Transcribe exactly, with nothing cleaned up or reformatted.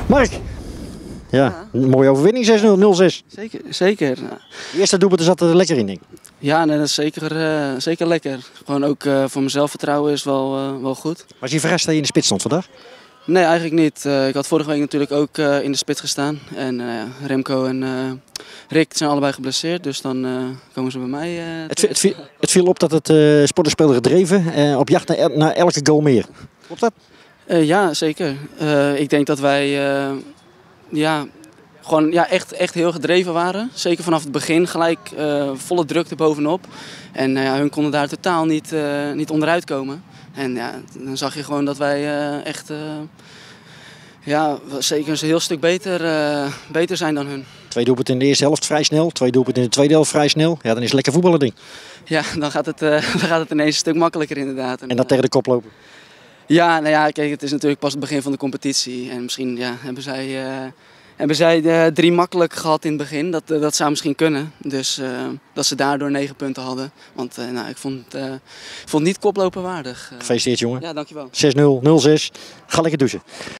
Mark, ja, Ja. een mooie overwinning, zes nul, nul zes. Zeker, zeker. De eerste doelpunt zat er lekker in, denk ik. Ja, nee, dat is zeker, uh, zeker lekker. Gewoon ook uh, voor mijn zelfvertrouwen is wel, uh, wel goed. Was je verrast dat je in de spits stond vandaag? Nee, eigenlijk niet. Uh, ik had vorige week natuurlijk ook uh, in de spits gestaan. En uh, Remco en uh, Rick zijn allebei geblesseerd, dus dan uh, komen ze bij mij. Uh, het, het, viel, het viel op dat het uh, sporten speelde gedreven, uh, op jacht naar, naar elke goal meer. Klopt dat? Uh, ja, zeker. Uh, ik denk dat wij uh, ja, gewoon, ja, echt, echt heel gedreven waren. Zeker vanaf het begin gelijk uh, volle drukte bovenop. En uh, ja, hun konden daar totaal niet, uh, niet onderuit komen. En ja, dan zag je gewoon dat wij uh, echt uh, ja, zeker een heel stuk beter, uh, beter zijn dan hun. Twee doelpunten in de eerste helft vrij snel, twee doelpunten in de tweede helft vrij snel. Ja, dan is het lekker voetballen ding. Ja, dan gaat het, uh, dan gaat het ineens een stuk makkelijker inderdaad. En, en dan tegen de kop lopen. Ja, nou ja, kijk, het is natuurlijk pas het begin van de competitie. En misschien ja, hebben zij, uh, hebben zij de drie makkelijk gehad in het begin. Dat, uh, dat zou misschien kunnen. Dus uh, dat ze daardoor negen punten hadden. Want uh, nou, ik vond, uh, vond het niet koplopen waardig. Uh, Gefeliciteerd jongen. Ja, dankjewel. zes nul, nul zes. Ga lekker douchen.